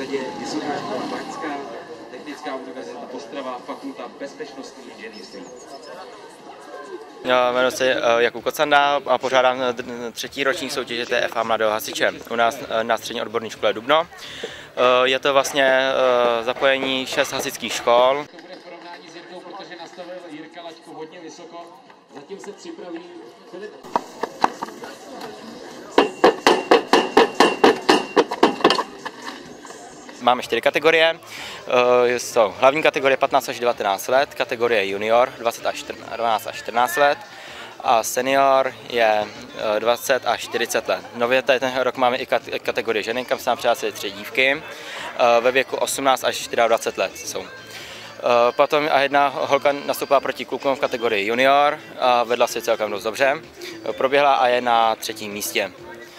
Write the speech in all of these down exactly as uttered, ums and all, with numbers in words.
řadě Vysoká škola Baňská, Technická univerzita Ostrava, Fakulta bezpečnostní inženýrství. Já jmenuji se Jakub Kocanda a pořádám třetí ročník soutěže T F A Mladého hasiče u nás na střední odborné škole Dubno. Je to vlastně zapojení šest hasičských škol. To bude v porovnání s Jirkou, protože nastavil Jirka laťku hodně vysoko. Zatím se připraví Filip. Máme čtyři kategorie. Jsou hlavní kategorie patnáct až devatenáct let, kategorie junior dvanáct až čtrnáct let a senior je dvacet až čtyřicet let. Nově tady ten rok máme i kategorie ženy, kam se nám přihlásily tři dívky ve věku osmnáct až dvacet čtyři let jsou. Potom a jedna holka nastoupila proti klukům v kategorii junior a vedla si celkem dost dobře. Proběhla a je na třetím místě.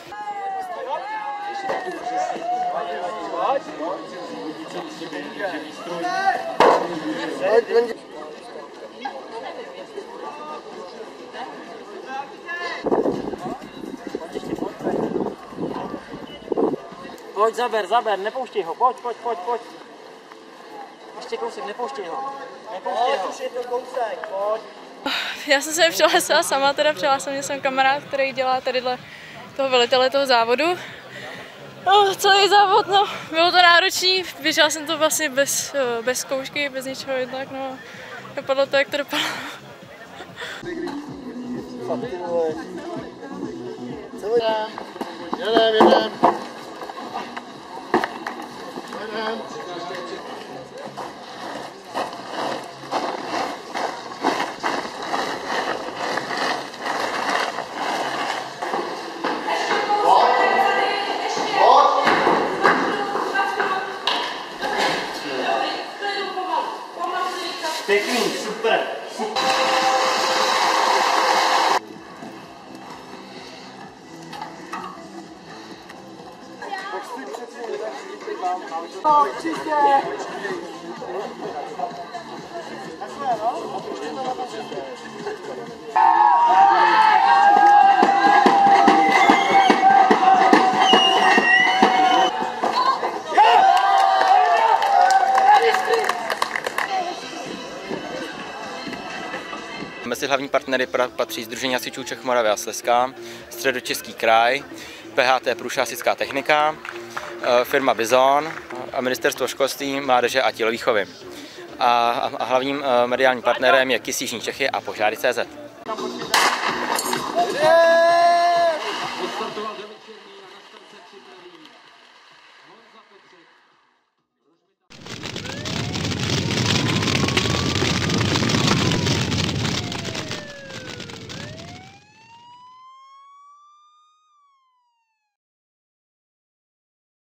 Pojď, zaber, zaber, nepouštěj ho, pojď, pojď, pojď, pojď. Ještě kousek, nepouštěj ho. Nepouštěj ho. Už je to kousek, pojď. Já jsem se přihlásila sama, teda přihlásila mě jsem kamarád, který dělá tadyhle toho velitele toho závodu. No, celý závod, no, bylo to náročný, běžela jsem to vlastně bez, bez zkoušky, bez ničeho jednak, no, dopadlo to, jak to dopadlo. Jedem, jedem. Jedem. Pěkný, super. No, čistě. Mezi hlavní partnery patří Sdružení hasičů Čech, Moravy a Slezska, Středočeský kraj, P H T Průša hasičská technika, firma Bizon a Ministerstvo školství, mládeže a tělovýchovy. A, a hlavním mediálním partnerem je KIS Jižní Čechy a Požáry tečka cé zet.